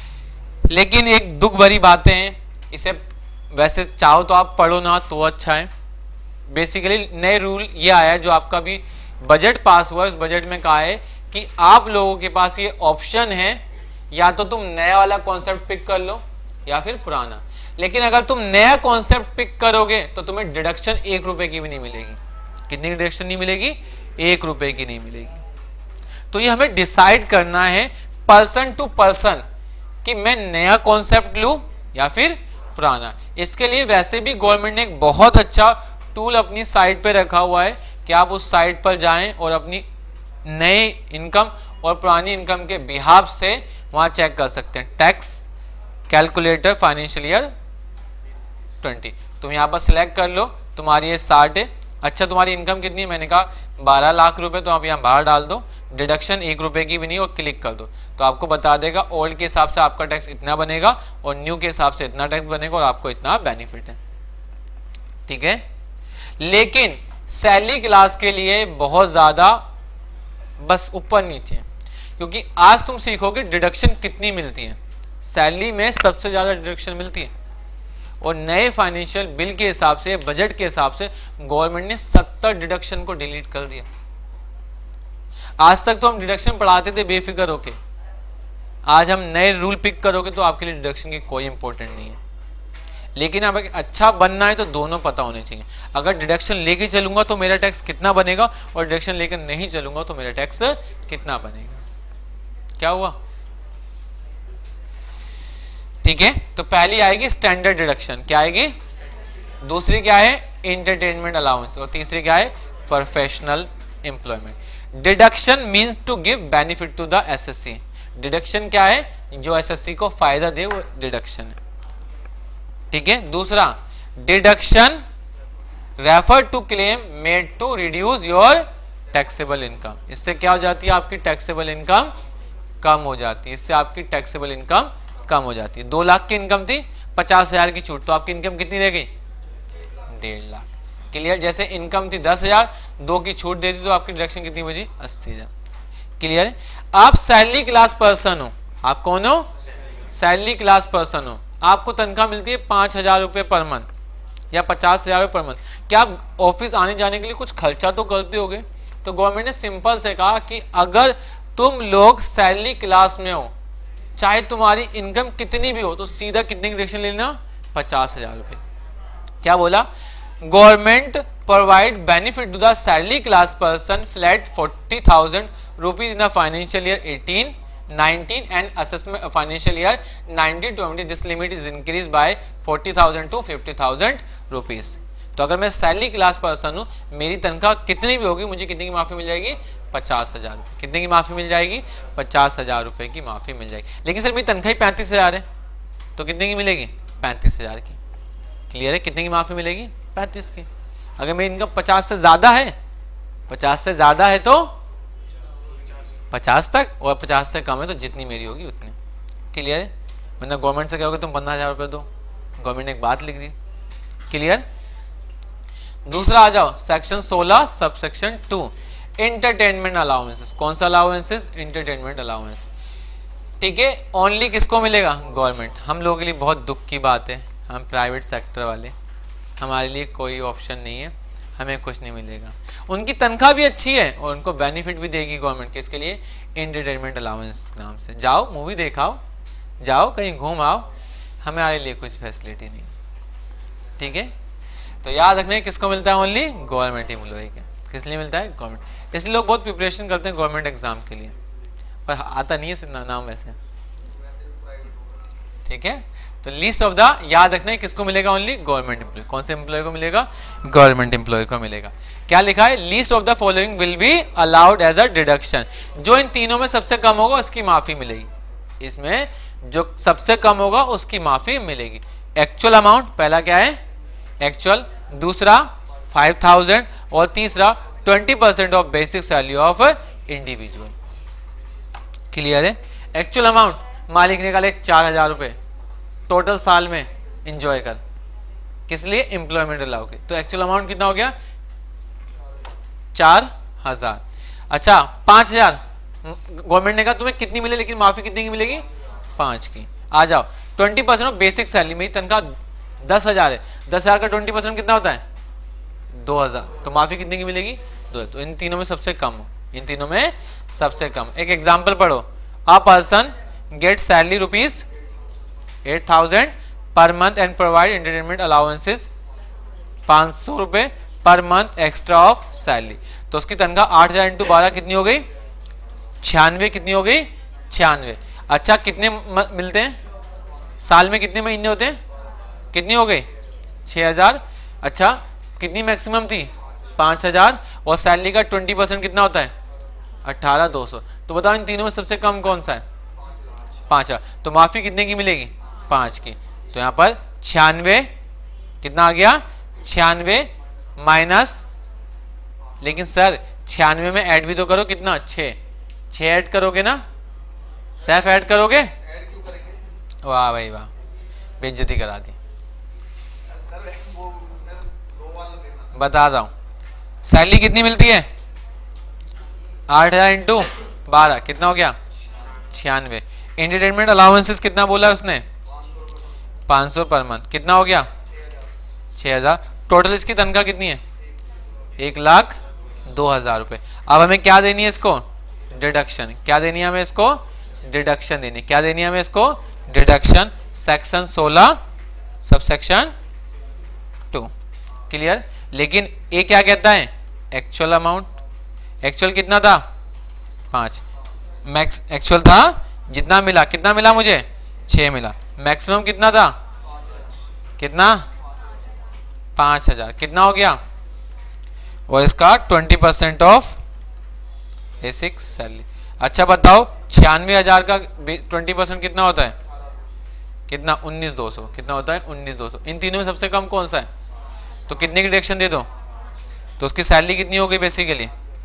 लेकिन एक दुख भरी बातें हैं, इसे वैसे चाहो तो आप पढ़ो ना तो अच्छा है। बेसिकली नए रूल ये आया है, जो आपका भी बजट पास हुआ है, उस बजट में कहा है कि आप लोगों के पास ये ऑप्शन है, या तो तुम नया वाला कॉन्सेप्ट पिक कर लो या फिर पुराना। लेकिन अगर तुम नया कॉन्सेप्ट पिक करोगे तो तुम्हें डिडक्शन 1 रुपए की भी नहीं मिलेगी। कितनी डिडक्शन नहीं मिलेगी? 1 रुपए की नहीं मिलेगी। तो ये हमें डिसाइड करना है पर्सन टू पर्सन कि मैं नया कॉन्सेप्ट लूं या फिर पुराना। इसके लिए वैसे भी गवर्नमेंट ने एक बहुत अच्छा टूल अपनी साइट पे रखा हुआ है कि आप उस साइट पर जाएं और अपनी नए इनकम और पुरानी इनकम के बिहाफ से वहां चेक कर सकते हैं। टैक्स कैलकुलेटर फाइनेंशियल ईयर 20, तुम यहाँ पर सिलेक्ट कर लो, तुम्हारी ये 60 है। अच्छा तुम्हारी इनकम कितनी है? मैंने कहा 12 लाख रुपए, तो आप यहाँ बाहर डाल दो, डिडक्शन 1 रुपए की भी नहीं, और क्लिक कर दो तो आपको बता देगा ओल्ड के हिसाब से आपका टैक्स इतना बनेगा और न्यू के हिसाब से इतना टैक्स बनेगा और आपको इतना बेनिफिट है। ठीक है, लेकिन सैलरी क्लास के लिए बहुत ज़्यादा बस ऊपर नीचे, क्योंकि आज तुम सीखोगे डिडक्शन कितनी मिलती है। सैलरी में सबसे ज़्यादा डिडक्शन मिलती है, और नए फाइनेंशियल बिल के हिसाब से, बजट के हिसाब से गवर्नमेंट ने 70 डिडक्शन को डिलीट कर दिया। आज तक तो हम डिडक्शन पढ़ाते थे बेफिक्र होके, आज हम नए रूल पिक करोगे तो आपके लिए डिडक्शन की कोई इंपॉर्टेंट नहीं है। लेकिन अब अच्छा बनना है तो दोनों पता होने चाहिए। अगर डिडक्शन लेके चलूंगा तो मेरा टैक्स कितना बनेगा, और डिडक्शन लेकर नहीं चलूंगा तो मेरा टैक्स कितना बनेगा। क्या हुआ? ठीक है, तो पहली आएगी स्टैंडर्ड डिडक्शन, क्या आएगी? दूसरी क्या है? एंटरटेनमेंट अलाउंस, और तीसरी क्या है? Professional employment. Deduction means to give benefit to the SSC. Deduction क्या है? जो एसएससी को फायदा दे वो डिडक्शन है। ठीक है, दूसरा deduction refer to claim made to reduce your taxable income. इससे क्या हो जाती है? आपकी टैक्सेबल इनकम कम हो जाती है। इससे आपकी टैक्सेबल इनकम कम हो जाती है। 2 लाख की इनकम थी, 50,000 की छूट, तो आपकी इनकम कितनी रह गई? 1.5 लाख। क्लियर? जैसे इनकम थी 10,000, 2 की छूट दे दी तो आपकी डिडक्शन कितनी बची? 80,000। क्लियर है? आप सैलरी क्लास पर्सन हो। आप कौन हो? सैलरी क्लास पर्सन हो। आपको तनख्वाह मिलती है 5,000 रुपये पर मंथ या 50,000 रुपये पर मंथ। क्या आप ऑफिस आने जाने के लिए कुछ खर्चा तो करते होगे? तो गवर्नमेंट ने सिंपल से कहा कि अगर तुम लोग सैलरी क्लास में हो, चाहे तुम्हारी इनकम कितनी भी हो, तो सीधा कितने की डिडक्शन लेना? 50,000 रुपये। क्या बोला? Government provide benefit to the salary class person flat 40,000 rupees in the financial year 18-19 and assessment financial year 19-20। This limit is increase by 40,000 to 50,000 rupees. तो अगर मैं सैलरी क्लास पर्सन हूँ, मेरी तनख्वाह कितनी भी होगी, मुझे कितनी की माफी मिल जाएगी? 50,000 रुपये। कितने की माफी मिल जाएगी? 50,000 रुपये की माफी मिल जाएगी। लेकिन सर मेरी तनख्वाह ही 35,000 है, तो कितने की मिलेगी? 35,000 की। क्लियर है? कितने की माफी मिलेगी? 35 की। अगर मेरी इनकम 50 से ज्यादा है, 50 से ज्यादा है तो 50 तक, और 50 से कम है तो जितनी मेरी होगी उतनी। क्लियर है? वरना गवर्नमेंट से क्या होगा? तुम 15,000 रुपये दो। गवर्नमेंट ने एक बात लिख दी। क्लियर? दूसरा आ जाओ, section 16 sub section 2 entertainment allowances. कौन सा अलाउंसेस? Entertainment allowance. ठीक है, ओनली किसको मिलेगा? गवर्नमेंट। हम लोगों के लिए बहुत दुख की बात है, हम प्राइवेट सेक्टर वाले, हमारे लिए कोई ऑप्शन नहीं है, हमें कुछ नहीं मिलेगा। उनकी तनख्वाह भी अच्छी है और उनको बेनिफिट भी देगी गवर्नमेंट। किसके लिए? एंटरटेनमेंट अलाउंस नाम से। जाओ मूवी देखाओ, जाओ कहीं घूम आओ, हमारे लिए कुछ फैसिलिटी नहीं। ठीक है, तो याद रखना किसको मिलता है? ओनली गवर्नमेंट एम्प्लॉय के। किस लिए मिलता है? गवर्नमेंट। इसलिए लोग बहुत प्रिपरेशन करते हैं गवर्नमेंट एग्जाम के लिए, पर आता नहीं है नाम वैसे। ठीक है, तो लिस्ट ऑफ द याद रखना है किसको मिलेगा? Only government employee. कौन से एम्प्लॉय को मिलेगा? गवर्नमेंट एम्प्लॉय को मिलेगा। क्या लिखा है? List of the following will be allowed as a deduction. जो इन तीनों में सबसे कम होगा उसकी माफी मिलेगी। इसमें जो सबसे कम होगा उसकी माफी मिलेगी। एक्चुअल अमाउंट, पहला क्या है? एक्चुअल, दूसरा 5,000 और तीसरा 20% ऑफ basic salary of individual. Clear है? एक्चुअल अमाउंट मालिक ने निकाले 4,000 रुपये टोटल साल में एंजॉय कर, किस लिए? एम्प्लॉयमेंट अलाउ के। तो एक्चुअल अमाउंट कितना हो गया? 4,000। अच्छा 5,000 गवर्नमेंट ने कहा तुम्हें कितनी मिले, लेकिन माफी कितनी की मिलेगी? 5 की। आ जाओ 20% ऑफ बेसिक सैलरी। मेरी तनख्वाह 10,000 है, 10,000 का 20% कितना होता है? 2,000। तो माफी कितने की मिलेगी? 2। तो इन तीनों में सबसे कम हो, इन तीनों में सबसे कम। एक एग्जाम्पल पढ़ो। A person get salary rupees 8,000 per month and provide entertainment allowances 500 रुपये per month extra off salary. तो उसकी तनख्वाह 8,000 इंटू 12 कितनी हो गई? 96। कितनी हो गई? 96। अच्छा कितने मिलते हैं साल में? कितने महीने होते हैं? कितनी हो गई? 6,000। अच्छा कितनी मैक्सिमम थी? 5,000। और सैलरी का 20% कितना होता है? 18,200। तो बताओ इन तीनों में सबसे कम कौन सा है? 5,000। तो माफी कितने की मिलेगी? 5 की। तो यहाँ पर 96 कितना आ गया? 96 माइनस, लेकिन सर 96 में ऐड भी तो करो, कितना? 6 ऐड करोगे ना? सैफ ऐड करोगे? वाह भाई वाह, बेइज्जती करा दी। बता रहा हूँ सैलरी कितनी मिलती है? 8,000 इंटू 12 कितना हो गया? 96। एंटरटेनमेंट अलाउंसेस कितना बोला उसने? 500 पर मंथ। कितना हो गया? 6,000। टोटल इसकी तनख्वाह कितनी है? 1,02,000 रुपये। अब हमें क्या देनी है इसको? डिडक्शन। क्या देनी है हमें इसको? डिडक्शन देनी। क्या देनी है हमें इसको? डिडक्शन। Section 16 subsection 2। क्लियर। लेकिन ए क्या कहता है, एक्चुअल अमाउंट। एक्चुअल कितना था 5, मैक्स एक्चुअल था जितना मिला, कितना मिला मुझे 6 मिला। मैक्सिमम कितना था, कितना 5000, कितना हो गया, और इसका 20% ऑफ बेसिक सैलरी। अच्छा बताओ 96,000 का 20% कितना होता है, कितना 19,200, कितना होता है 19,200। इन तीनों में सबसे कम कौन सा है, तो कितने की डिडक्शन दे दो, तो उसकी सैलरी कितनी हो गई बेसिकली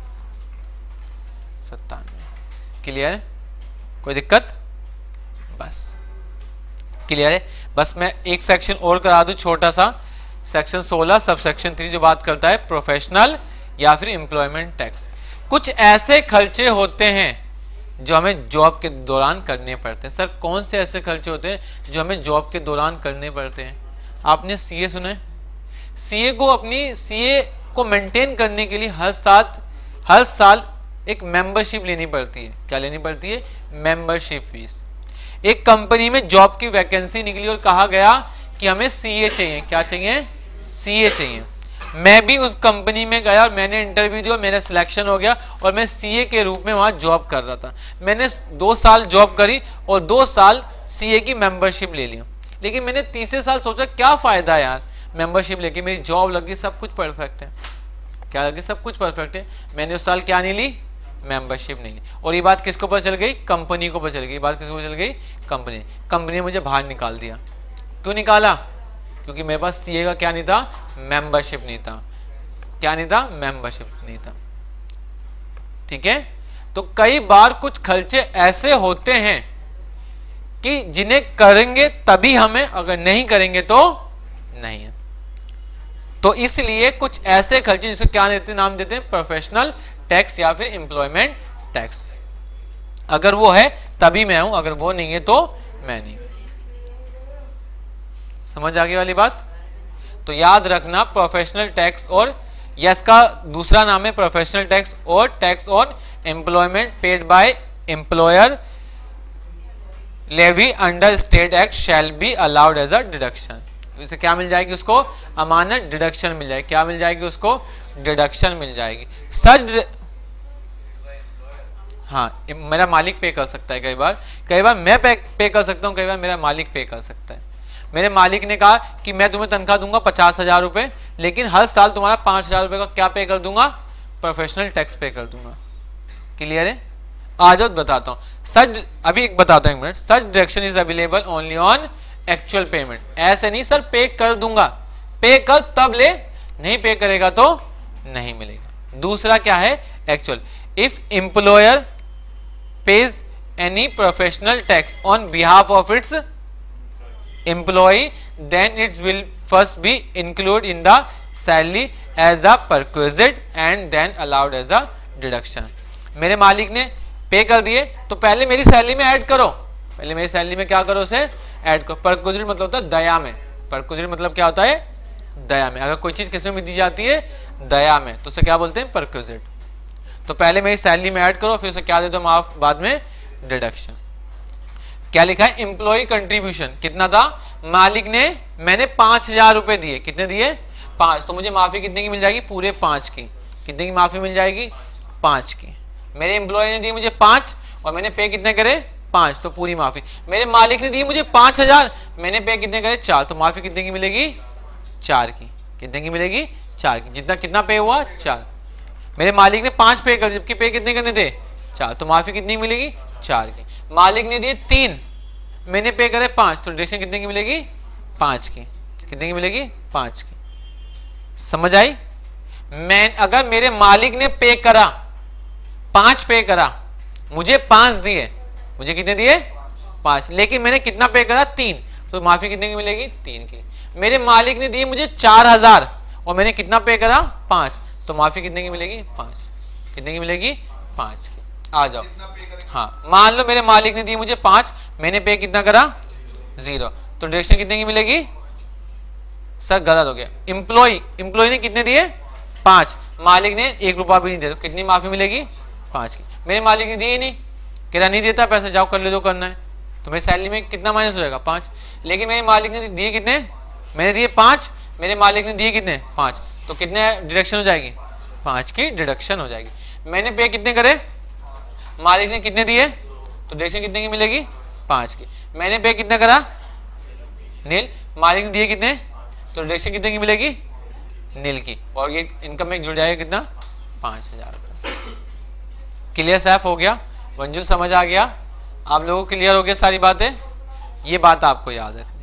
97। क्लियर है, कोई दिक्कत, बस क्लियर है। बस मैं एक सेक्शन और करा दूं छोटा सा, सेक्शन 16 सब सेक्शन 3 जो बात करता है प्रोफेशनल या फिर एम्प्लॉयमेंट टैक्स। कुछ ऐसे खर्चे होते हैं जो हमें जॉब के दौरान करने पड़ते हैं। सर कौन से ऐसे खर्चे होते हैं जो हमें जॉब के दौरान करने पड़ते हैं, आपने सीए सुना है, सीए को अपनी सीए को मेंटेन करने के लिए हर साल एक मेंबरशिप लेनी पड़ती है। क्या लेनी पड़ती है, मेंबरशिप फीस। एक कंपनी में जॉब की वैकेंसी निकली और कहा गया कि हमें सीए चाहिए, क्या चाहिए, सीए चाहिए। मैं भी उस कंपनी में गया और मैंने इंटरव्यू दिया, मेरा सिलेक्शन हो गया और मैं सीए के रूप में वहाँ जॉब कर रहा था। मैंने 2 साल जॉब करी और 2 साल सीए की मेंबरशिप ले लिया। लेकिन मैंने तीसरे साल सोचा क्या फ़ायदा यार, मेंबरशिप लेके मेरी जॉब लगी, सब कुछ परफेक्ट है, क्या लगी, सब कुछ परफेक्ट है। मैंने उस साल क्या नहीं ली, मेंबरशिप नहीं ली। और ये बात किसको पता चल गई, कंपनी को पता चल गई। ये बात किसको पता चल गई, कंपनी ने मुझे बाहर निकाल दिया। क्यों निकाला, क्योंकि मेरे पास सीए का क्या नहीं था, मेंबरशिप नहीं था। क्या नहीं था, मेंबरशिप नहीं था। ठीक है, तो कई बार कुछ खर्चे ऐसे होते हैं कि जिन्हें करेंगे तभी हमें, अगर नहीं करेंगे तो नहीं है। तो इसलिए कुछ ऐसे खर्चे जिसको क्या देते, नाम देते हैं प्रोफेशनल टैक्स या फिर एम्प्लॉयमेंट टैक्स। अगर वो है तभी मैं हूं, अगर वो नहीं है तो मैं नहीं। समझ आ गई वाली बात। तो याद रखना प्रोफेशनल टैक्स, और यस का दूसरा नाम है प्रोफेशनल टैक्स और tax on employment paid by employer levy under state act shall be allowed as a deduction. इसे क्या मिल जाएगी, उसको अमानत डिडक्शन मिल जाएगी। क्या मिल जाएगी, उसको डिडक्शन मिल जाएगी। सच हाँ, मेरा मालिक पे कर सकता है, कई बार मैं पे कर सकता हूँ, कई बार मेरा मालिक पे कर सकता है। मेरे मालिक ने कहा कि मैं तुम्हें तनख्वाह दूंगा 50,000 रुपये, लेकिन हर साल तुम्हारा 5,000 रुपये का क्या पे कर दूंगा, प्रोफेशनल टैक्स पे कर दूंगा। क्लियर है, आ जाओ बताता हूँ। सच अभी एक बताता हूँ, 1 minute. Such deduction is available only on actual payment. ऐसे नहीं सर पे कर दूंगा, पे कर तब ले, नहीं पे करेगा तो नहीं मिलेगा। दूसरा क्या है, actual. If employer pays any professional tax on behalf of its employee, then it will first be included in the salary as a perquisite and then allowed as a deduction। मेरे मालिक ने पे कर दिए तो पहले मेरी सैलरी में ऐड करो, पहले मेरी सैलरी में क्या करो, उसे ऐड करो। परक्विजिट मतलब होता है दया में, परक्विजिट मतलब क्या होता है, दया में। अगर कोई चीज़ किस में दी जाती है, दया में, तो उसे क्या बोलते हैं, परक्विजिट। तो पहले मेरी सैलरी में ऐड करो, फिर उसे क्या दे दो माफ, बाद में डिडक्शन। क्या लिखा है, एम्प्लॉय कंट्रीब्यूशन कितना था, मालिक ने, मैंने 5,000 रुपए दिए, कितने दिए, 5, तो मुझे माफी कितने की मिल जाएगी, पूरे 5 की। कितने की माफी मिल जाएगी, 5 की। मेरे एम्प्लॉय ने दी मुझे 5 और मैंने पे कितने करे, 5, तो पूरी माफी। मेरे मालिक ने दी मुझे 5,000, मैंने पे कितने करे, 4, तो माफी कितने की मिलेगी, 4 की। कितने की मिलेगी, 4 की। जितना कितना पे हुआ, 4। मेरे मालिक ने 5 पे कर, जबकि पे कितने करने थे, 4, तो माफी कितनी मिलेगी, 4 की। मालिक ने दिए 3, मैंने पे करे 5, तो डिडक्शन कितने की मिलेगी, 5 की। कितने की मिलेगी, 5 की। समझ आई। मैं अगर मेरे मालिक ने पे करा 5 पे करा, मुझे 5 दिए, मुझे कितने दिए, 5, लेकिन मैंने कितना पे करा, 3, तो माफी कितने की मिलेगी, 3 की। मेरे मालिक ने दिए मुझे 4,000 और मैंने कितना पे करा, 5, तो माफी कितने की मिलेगी, 5। कितने की मिलेगी, 5 की। आ जाओ, हाँ, मान लो मेरे मालिक ने दिए मुझे 5, मैंने पे कितना करा, 0, तो डिडक्शन कितने की मिलेगी, सर गलत हो गया। एम्प्लॉय ने कितने दिए, 5, मालिक ने 1 रुपया भी नहीं दिया, तो कितनी माफी मिलेगी, 5 की। मेरे मालिक ने दिए नहीं, कह रहा नहीं देता पैसा, जाओ कर ले जो करना है, तो मेरी सैलरी में कितना माइनस हो जाएगा, 5। लेकिन मेरे मालिक ने दिए कितने, मैंने दिए 5, मेरे मालिक ने दिए कितने 5, तो कितने डिडक्शन हो जाएगी 5 की डिडक्शन हो जाएगी। मैंने पे कितने करे, मालिक ने कितने दिए, तो डिडक्शन कितने की मिलेगी 5 की। मैंने पे कितना करा नील, मालिक ने दिए कितने, तो डिडक्शन कितने की मिलेगी नील की, और ये इनकम में जुड़ जाएगा कितना 5000 रुपये। क्लियर साफ हो गया, मंजुल समझ आ गया आप लोगों को, क्लियर हो गया सारी बातें। ये बात आपको याद रखनी,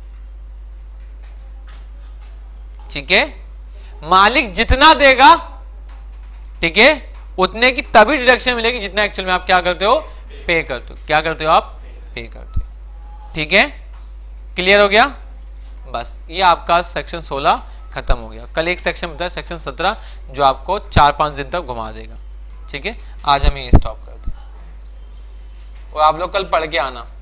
ठीक है। मालिक जितना देगा, ठीक है, उतने की तभी डिडक्शन मिलेगी जितना एक्चुअल में आप क्या करते हो, पे करते हो। क्या करते हो आप, पे करते हो, ठीक है। क्लियर हो गया, बस ये आपका सेक्शन 16 खत्म हो गया। कल एक सेक्शन होता है सेक्शन 17 जो आपको 4-5 दिन तक घुमा देगा, ठीक है। आज हम ये स्टॉप करते हैं और आप लोग कल पढ़ के आना।